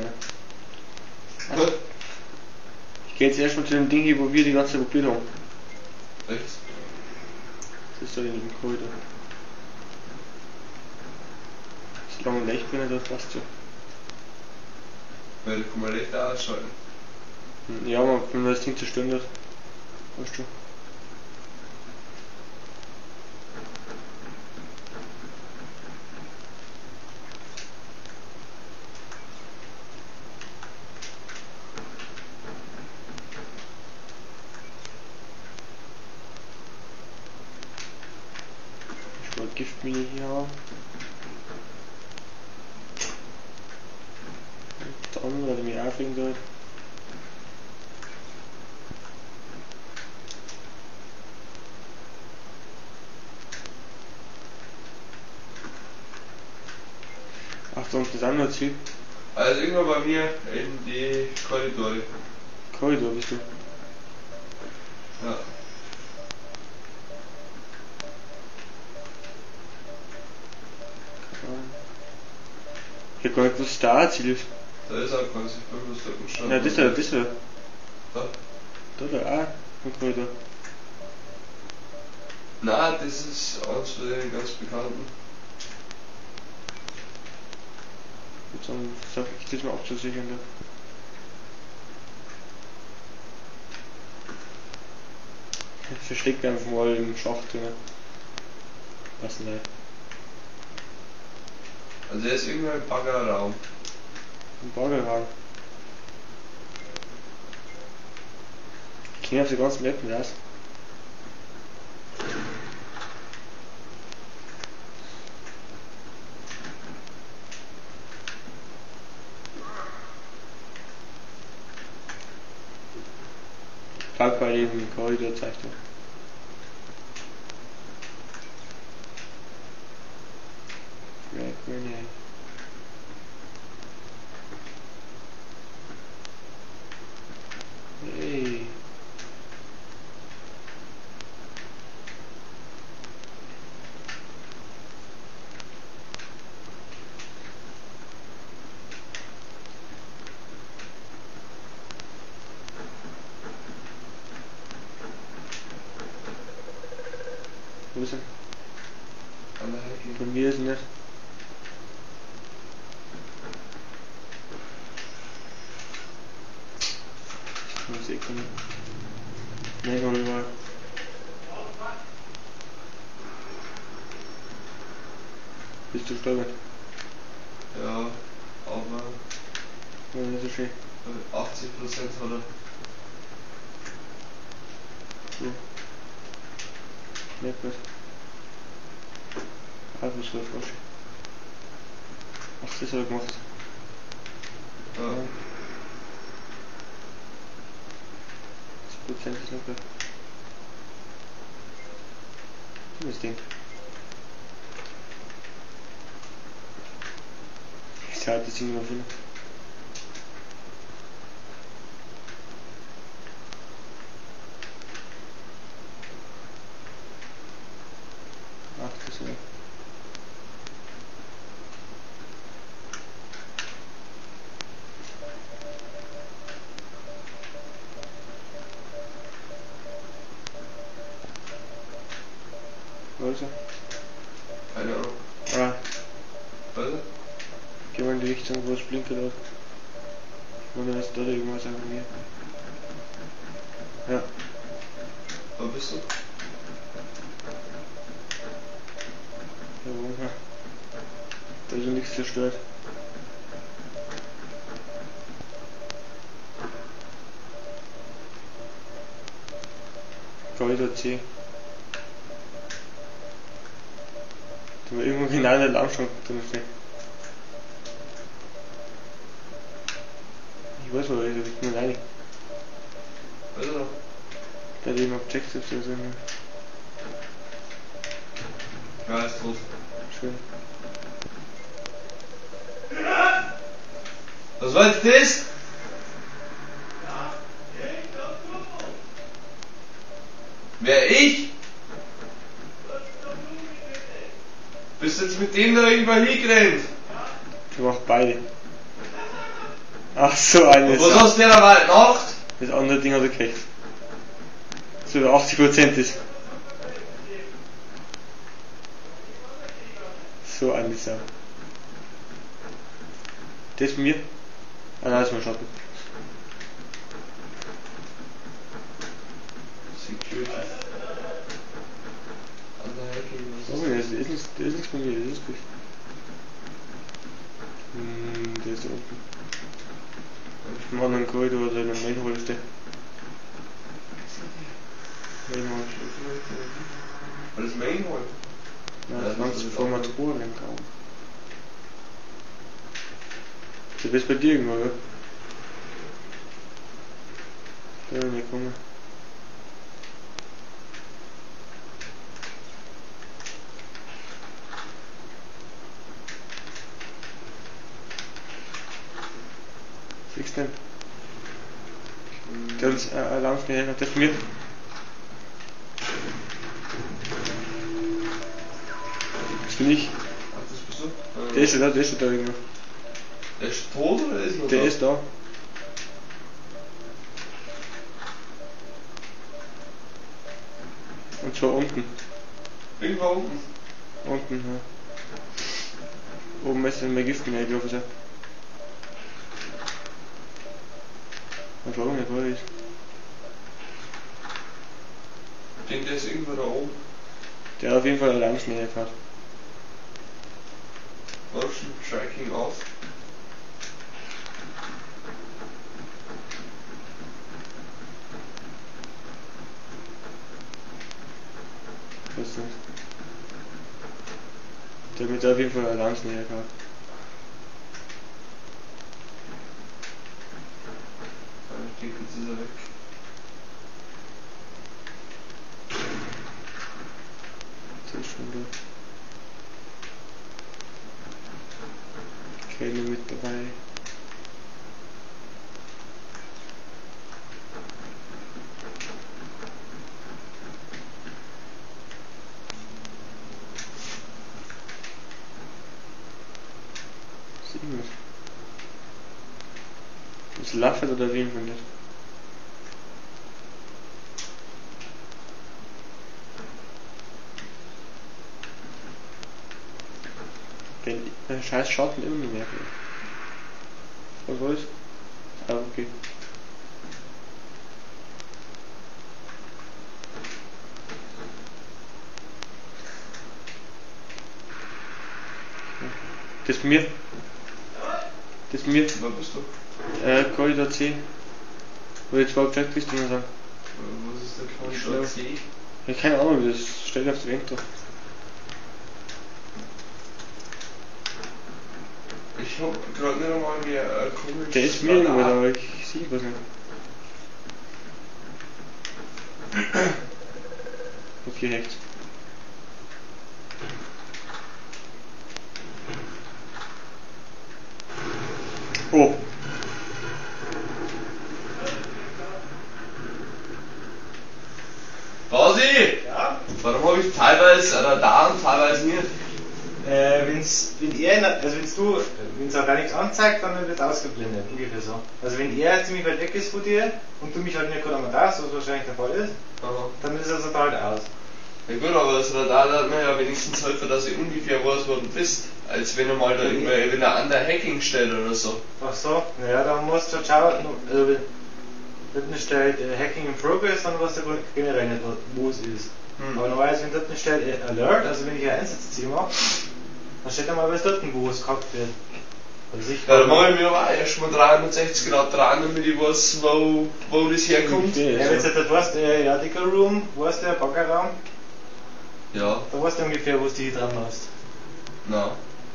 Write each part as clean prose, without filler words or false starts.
Ne? Also, ich gehe jetzt erstmal zu dem Ding hier, wo wir die ganze Zeit probiert haben. Rechts? Das ist da in dem Korridor. Solange Licht bin, das passt so. Weil, kann man Lichter ausschalten. Ja, man, wenn man das Ding zerstören wird. Weißt du. Ich wollte Giftmine hier haben. Und der andere, der mich aufregen soll. Achtung, das andere Ziel. Also irgendwann bei mir in die Korridore. Korridor bist du. Ja. Ich hab gar nicht gewusst, dass da ein Ziel ist. Da ist auch keins, ich bin bloß da umstanden. Ja, das da, das da. Da? Da auch ein Korridor. Nein, das ist eins von den ganz bekannten. Ich würde sagen, sag ich das mal abzusichern da. Ich verstecke einfach mal im Schacht drin. Was nein. Also der ist irgendwo im Baggerraum. Im Baggerraum. Ich kenne auf die ganzen Mappen raus. Pack bei dem Korridor zeigt er. Greg Renee. Hey. Wo ist er? An der Hecke. Bei mir ist er nicht. Ich muss eh kommen. Nein, noch nicht mal. Bist du stolz? Ja, aber Ja, nicht so schön. 80% hat er. So. Nicht gut. Ah, was soll ich Ach, das hat er gemacht. Ja. 10% ist noch gut. Das Ding. Ich halte das Ding noch hin. Ach, das ist ja. Wo ist er? Keine Ahnung. Ah, Weiter? geh mal in die Richtung, wo es blinkt oder? Oder ist da irgendwas an mir? Ja. Wo bist du? Da oben, ja. Da ist ja nichts zerstört. Korridor C. Da war irgendwo genau in der Laufschrank drin stehen. Ich weiß aber, ich bin alleine. Weiter? Bei dem Objectives oder so. Ja, ist tot. Schön. Was war jetzt das? Wer, ich? Bist du jetzt mit dem da irgendwann hingerannt? Ich mach beide. Ach so, eine Und was Sau. hast du denn mal gemacht? Das andere Ding hat er gekriegt. So über 80% ist. So eine Sau. Das von mir? Ah nein, das ist mein Schatten. Security. Oh, das ist nichts von mir, das ist gut. Der ist da unten. Im anderen Korridor oder in der Main Hall ist der. Main Hall. Das Main Hall? Ja, das Ganze bevor wir ins Rohr reinkommen. Du bist bei dir irgendwo, oder? Ja, ne, komm mal. Siehst du den? Der hat uns Alarm schnell her, der von mir. Das bin ich. Ach, das bist du? Der ist da irgendwo. Der ist tot oder ist noch Der da? ist da. Und zwar unten. Irgendwo unten. Unten, ja. Oben ist ein Magisten, ich glaube, ja. Und warum nicht, wo er ist? Ich denke, der ist irgendwo da oben. Der hat auf jeden Fall allein schnell gefahren. Motion Tracking off. Ich weiß nicht. Der hat mit auf jeden Fall allein schnell gefahren. Ich denke, jetzt ist er weg. Der ist schon da. Keine mit dabei. Sieht man das? Ist Laffert oder wen von nicht? Den scheiß Schatten immer nicht mehr. Was war das? Ah, okay. Das ist von mir. Das ist von mir. Wo bist du? Korridor 10. Wo jetzt überhaupt gesagt bist, muss man sagen. Was ist der Ich Korridor glaub- C? Ja, keine Ahnung, das steht auf der Wand da. Ich hab gerade nicht einmal mehr komisch. Der ist mir irgendwo da, aber ich sehe was nicht. Okay, Hecht. Oh, Basi! Ja, Warum habe ich teilweise Radar und teilweise nicht? wenn es auch gar nichts anzeigt, dann wird ausgeblendet, ungefähr so. Also wenn er ziemlich weit weg ist von dir und du mich halt nicht gerade einmal da hast, was wahrscheinlich der Fall ist, Aha. dann ist er so halt aus. Ja gut, aber das Radar hat mir ja wenigstens helfen, dass ich ungefähr weiß, wo du bist. Als wenn er mal da irgendwer wenn er an der Hacking stellt oder so. Ach so, naja, dann musst du schauen, also wenn nicht steht Hacking in Progress, dann weißt du generell nicht, wo es ist. Aber normalerweise, wenn dort nicht steht Alert, also wenn ich ein Einsatzziel mache, dann steht einmal was dort, wo es gehabt wird. Also ich Ja, da mache ich mir aber auch erstmal 360 Grad dran, damit ich weiß, wo das herkommt. okay, ja, wenn du dort weißt, ja, Dicker Room, weißt du, der Baggerraum, Ja, da weißt du ungefähr, wo du die dran hast. na.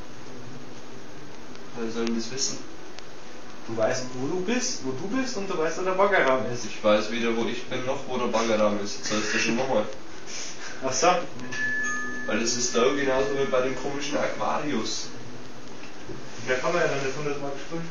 Wer soll denn das wissen? Du weißt, wo du bist und du weißt, wo der Baggerraum ist. Ich weiß weder, wo ich bin, noch wo der Baggerraum ist. Jetzt heißt das schon nochmal. Ach so. Weil das ist da genauso wie bei dem komischen Aquarius. Ja, kann man ja dann nicht 100 Mal spielen.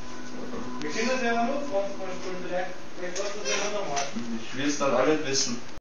Wir können das ja noch 20 Mal spielen, vielleicht weißt du das ja noch einmal. Ich will es dann auch nicht wissen.